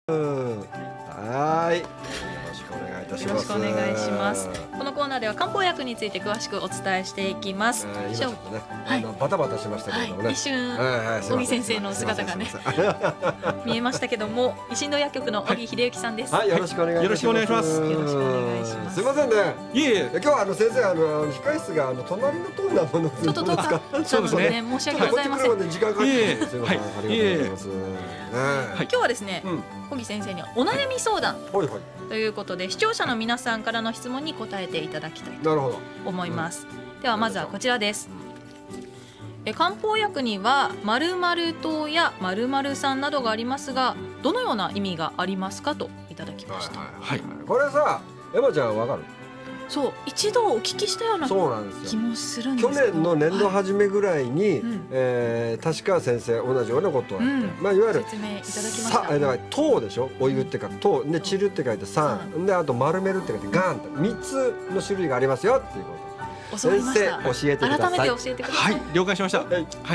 はい。よろしくお願いいたします。 よろしくお願いします。このコーナーでは漢方薬について詳しくお伝えしていきます。 今ちょっとね、バタバタしましたけれどもね。 一瞬小木先生の姿がね見えましたけども、維新堂薬局の小木秀幸さんです。 はい、よろしくお願いします。 よろしくお願いします。よろしくお願いします。 すみませんね。 いえいえ。 今日は先生控室が隣の棟なものちょっと遠かったのでね、申し訳ございません。 時間かかってすみません。ありがとうございます。 今日はですね、小木先生にはお悩み相談ということで、視聴者の皆さんからの質問に答えていただきたいと思います。ではまずはこちらです。漢方薬には〇〇糖や〇〇酸などがありますが、どのような意味がありますかといただきました。 これさ、山ちゃんわかる？ そう、一度お聞きしたような気もするんですけど、 去年の年度初めぐらいに確か先生同じようなことを言って、まあいわゆる説明いただきました。 だから糖でしょ、お湯って書く糖で、散るって書いて酸で、あと丸めるって書いてガンって3つの種類がありますよっていうこと。先生教えてください。 改めて教えてください。 はい、了解しました。はい、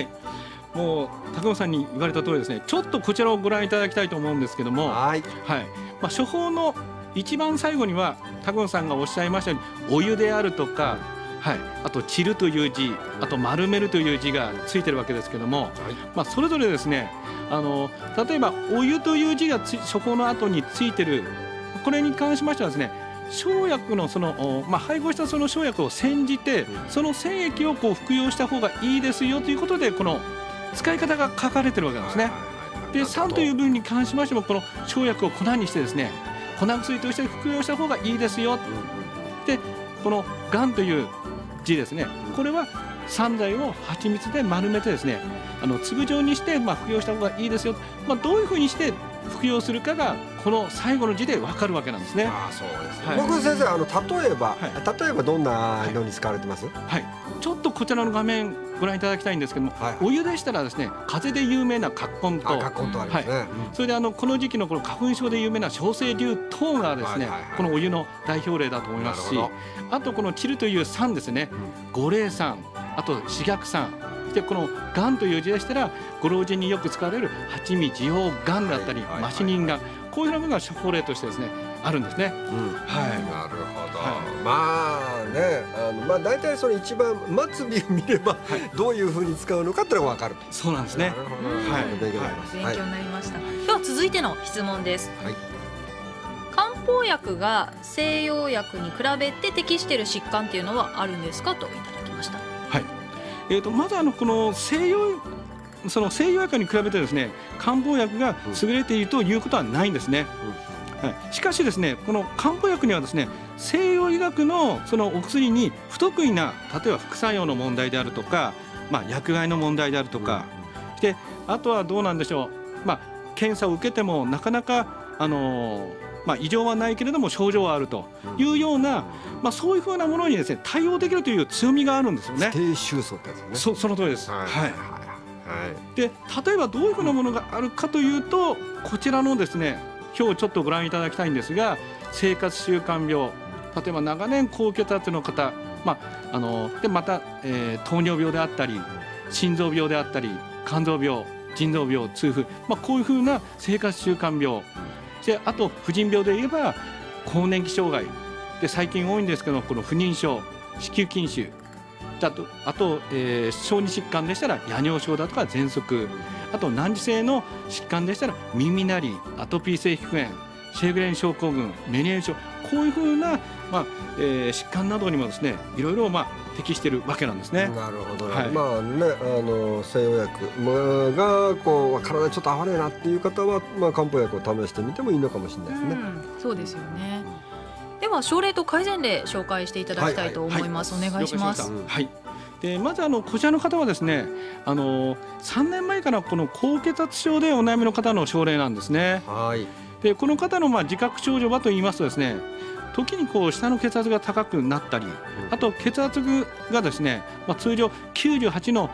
もう高野さんに言われた通りですね、ちょっとこちらをご覧いただきたいと思うんですけども、はい、まあ処方の一番最後には高野さんがおっしゃいましたように、お湯であるとか、あと散るという字、あと丸めるという字がついてるわけですけども、まあそれぞれですね、例えばお湯という字が処方の後についてる、これに関しましてはですね、生薬の配合したその生薬を煎じて、その染液を服用した方がいいですよということで、この使い方が書かれてるわけなんですね。で、酸という分に関しましても、この生薬を粉にしてですね、粉薬として服用した方がいいですよ。で、このがんという字ですね、これは散剤を蜂蜜で丸めてですね、粒状にして服用した方がいいですよ。どういうふうにして服用するかがこの最後の字で分かるわけなんですね。 そうですね。僕先生、例えばどんなのに使われてます？ ちょっとこちらの画面ご覧いただきたいんですけども、お湯でしたらですね、風邪で有名な葛根湯、それでこの時期のこの花粉症で有名な小生竜等がですね、このお湯の代表例だと思いますし、あとこの散るという酸ですね、五苓散、あと四逆散で、このがんという字でしたら、ご老人によく使われる蜂蜜硫黄がんだったりマシニンがん、こういうのが処方例としてですねあるんですね。 なるほど。まあね、大体それ一番末尾を見ればどういうふうに使うのかっていうのが分かると。 そうなんですね。 勉強になりました。では続いての質問です。漢方薬が西洋薬に比べて適している疾患っていうのはあるんですかといただきました。 まずこの西洋薬に比べてですね、漢方薬が優れているということはないんですね。しかしですね、この漢方薬にはですね、西洋医学のそのお薬に不得意な、例えば副作用の問題であるとか、薬害の問題であるとか、であとはどうなんでしょう、検査を受けてもなかなか異常はないけれども症状はあるというような、そういうふうなものにですね対応できるという強みがあるんですよね。 低収束ってやつね。 その通りです。で、例えばどういうふうなものがあるかというと、こちらのですね、今日ちょっとご覧いただきたいんですが、生活習慣病、例えば長年高血圧の方、でまた、糖尿病であったり、心臓病であったり、肝臓病、腎臓病、痛風、こういうふうな生活習慣病で、あと婦人病で言えば更年期障害で、最近多いんですけど、この不妊症、子宮筋腫、あと小児疾患でしたら夜尿症だとか喘息、あと難治性の疾患でしたら耳鳴り、アトピー性皮膚炎、シェーグレン症候群、メニエール症、こういうふうな、疾患などにもですね、いろいろ適しているわけなんですね。 なるほどね。西洋薬が体ちょっと合わないなっていう方は、漢方薬を試してみてもいいのかもしれないですね。 そうですよね。では症例と改善例紹介していただきたいと思います。お願いします。 でまずこちらの方はですね、3年前からこの高血圧症でお悩みの方の症例なんですね。でこの方の自覚症状はと言いますとですね、時に下の血圧が高くなったり、あと血圧がですね、通常98の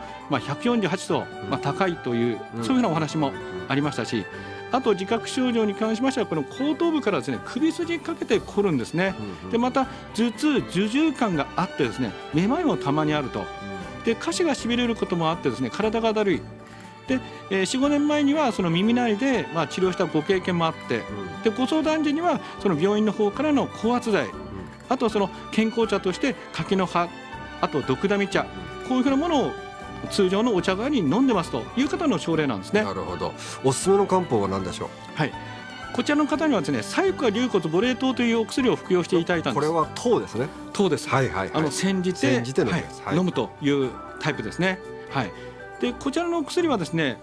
148と高いという、そういうふうなお話もありましたし、あと自覚症状に関しましては、この後頭部からですね、首筋にかけて凝るんですね。でまた頭痛、受重感があってですね、めまいもたまにあると。で下肢がしびれることもあってですね、体がだるい。 で、4、5年前にはその耳鳴りで治療したご経験もあって、でご相談時にはその病院の方からの高圧剤、あとその健康茶として柿の葉、あとドクダミ茶、こういうふうなものを通常のお茶代わりに飲んでますという方の症例なんですね。 なるほど。おすすめの漢方は何でしょう？ はい、こちらの方にはですね、柴花龍骨母霊湯というお薬を服用していただいたんです。 これは湯ですね。 湯です。 はいはいはい。 煎じて飲むというタイプですね。はい。でこちらのお薬はですね、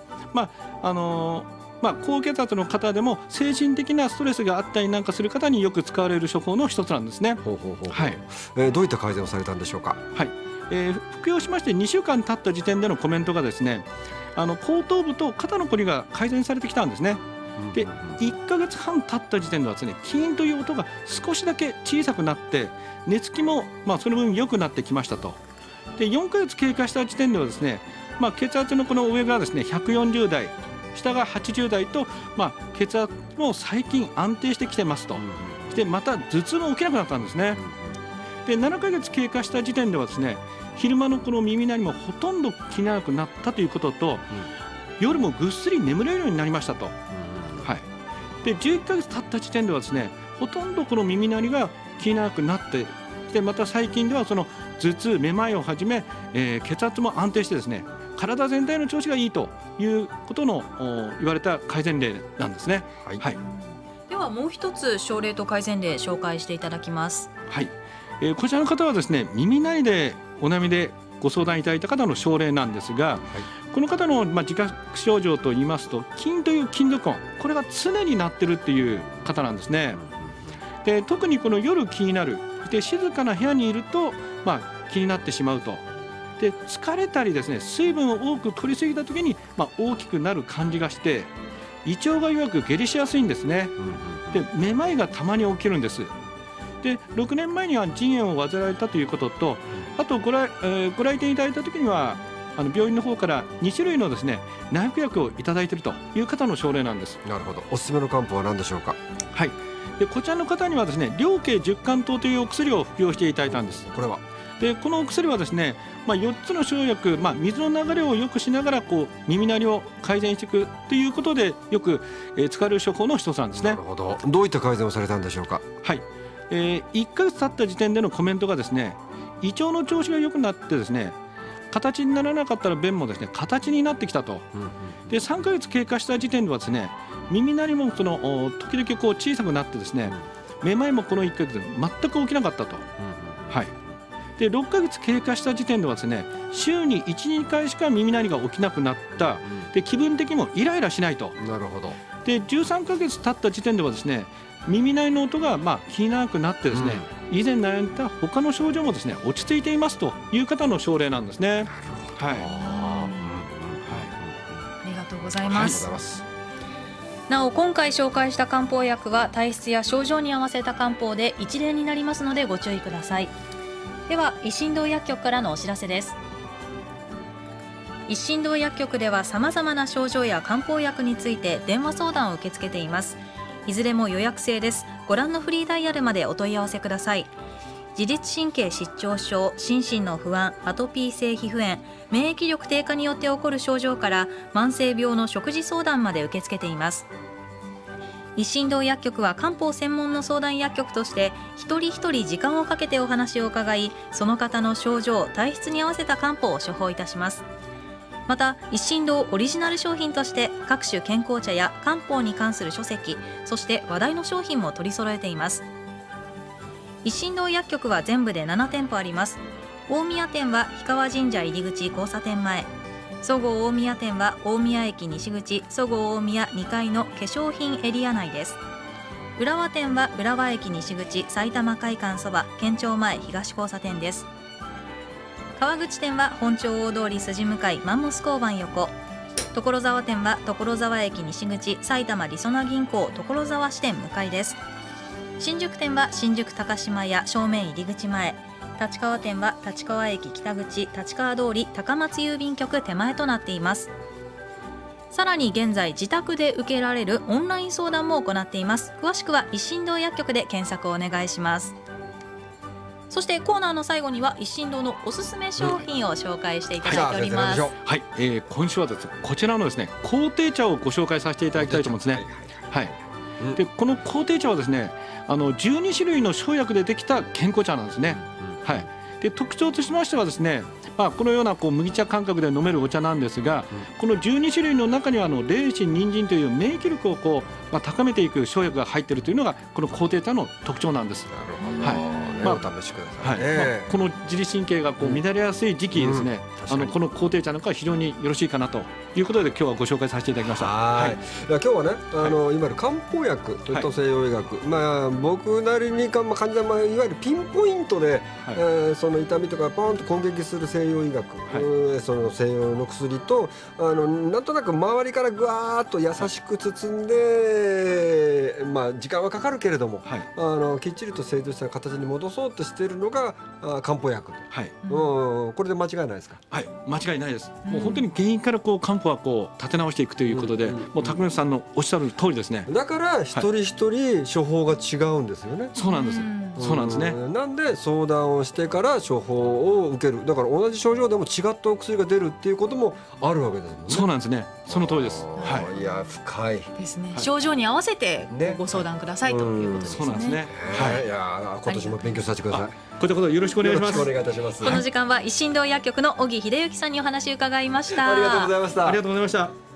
高血圧の方でも精神的なストレスがあったりなんかする方によく使われる処方の一つなんですね。 はい。どういった改善をされたんでしょうか？ はい。服用しまして2週間経った時点でのコメントがですね、後頭部と肩のこりが改善されてきたんですね。で1ヶ月半経った時点ではですね、キーンという音が少しだけ小さくなって寝つきもその分良くなってきましたと。で4ヶ月経過した時点ではですね、血圧のこの上がですね140台、下が80台と、血圧も最近安定してきてますと。でまた頭痛も起きなくなったんですね。で7ヶ月経過した時点ではですね、昼間のこの耳鳴りもほとんど気にならなくなったということと、夜もぐっすり眠れるようになりましたと。はい、で11ヶ月経った時点ではですね、ほとんどこの耳鳴りが気にならなくなって、でまた最近ではその頭痛、めまいをはじめ、血圧も安定してですね、体全体の調子がいいということの言われた改善例なんですね。はい、 ではもう一つ症例と改善例紹介していただきます。 はい、こちらの方はですね、耳鳴りでお悩みでご相談いただいた方の症例なんですが、この方の自覚症状といいますと、筋という金属音、これが常に鳴ってるっていう方なんですね。で特にこの夜気になる、で静かな部屋にいると、気になってしまうと。で疲れたりですね、水分を多く取りすぎた時に、大きくなる感じがして、胃腸が弱く下痢しやすいんですね。でめまいがたまに起きるんです。で6年前には腎炎を患われたということと、あとご来店いただいた時には病院の方から2種類のですね内服薬をいただいているという方の症例なんです。 なるほど。おすすめの漢方は何でしょうか？ はい。でこちらの方にはですね、苓桂十甘湯というお薬を服用していただいたんです。 これはでこのお薬はですね、4つの生薬、水の流れを良くしながら耳鳴りを改善していくということでよく、使われる処方の一つなんですね。 なるほど。どういった改善をされたんでしょうか？ はい。1ヶ月経った時点でのコメントがですね、胃腸の調子が良くなってですね、形にならなかったら便もですね形になってきたと。で3ヶ月経過した時点ではですね、耳鳴りも時々小さくなってですね、めまいもこの1ヶ月で全く起きなかったと。はい。で6ヶ月経過した時点ではですね、週に 1,2 回しか耳鳴りが起きなくなった。で気分的にもイライラしないと。 なるほど。 で13ヶ月経った時点ではですね、耳鳴りの音が気にならなくなってですね、以前悩んだ他の症状もですね落ち着いていますという方の症例なんですね。はい。 ありがとうございます。なお今回紹介した漢方薬は体質や症状に合わせた漢方で一例になりますのでご注意ください。では一心堂薬局からのお知らせです。一心堂薬局ではさまざまな症状や漢方薬について電話相談を受け付けています。いずれも予約制です。ご覧のフリーダイヤルまでお問い合わせください。自律神経失調症、心身の不安、アトピー性皮膚炎、免疫力低下によって起こる症状から慢性病の食事相談まで受け付けています。一心堂薬局は漢方専門の相談薬局として一人一人時間をかけてお話を伺い、その方の症状、体質に合わせた漢方を処方いたします。また一心堂オリジナル商品として各種健康茶や漢方に関する書籍、そして話題の商品も取り揃えています。一心堂薬局は全部で7店舗あります。大宮店は氷川神社入口交差点前、そごう大宮店は大宮駅西口そごう大宮2階の化粧品エリア内です。浦和店は浦和駅西口埼玉会館そば県庁前東交差点です。川口店は本町大通り筋向かいマンモス交番横、所沢店は所沢駅西口埼玉りそな銀行所沢支店向かいです。新宿店は新宿高島屋正面入り口前、立川店は立川駅北口立川通り高松郵便局手前となっています。さらに現在自宅で受けられるオンライン相談も行っています。詳しくは一心堂薬局で検索をお願いします。 そしてコーナーの最後には一心堂のおすすめ商品を紹介していただいております。 はい、今週はですね、こちらのですね、工程茶をご紹介させていただきたいと思うんですね。はい。で、この工程茶はですね、12種類の生薬でできた健康茶なんですね。はい。で、特徴としましてはですね、このような麦茶感覚で飲めるお茶なんですが、この12種類の中にはレイシン、人参という免疫力を高めていく生薬が入っているというのがこの工程茶の特徴なんです。 なるほど。お試しください。 この自律神経が乱れやすい時期ですね、この工程茶なんかは非常によろしいかなということで今日はご紹介させていただきました。 今日はね、いわゆる漢方薬といった西洋医学、僕なりに患者いわゆるピンポイントでその痛みとかポンと攻撃する西洋医学、その西洋の薬となんとなく周りからぐわーっと優しく包んで、時間はかかるけれども、きっちりと正常した形に戻そうとしているのが漢方薬。これで間違いないですか？ はい、間違いないです。もう本当に原因から漢方は立て直していくということで、もう高野さんのおっしゃる通りですね。 だから一人一人処方が違うんですよね。 そうなんです。そうなんですね。 なんで相談をしてから処方を受ける。だから同じ症状でも違ったお薬が出るっていうこともあるわけですもんね。 そうなんですね。その通りです。 いや深いですね。症状に合わせてご相談くださいということですね。 そうなんですね。 いや今年も勉強させてください。 こういったことよろしくお願いします。 よろしくお願いいたします。 この時間は一心堂薬局の小木秀幸さんにお話を伺いました。 ありがとうございました。 ありがとうございました。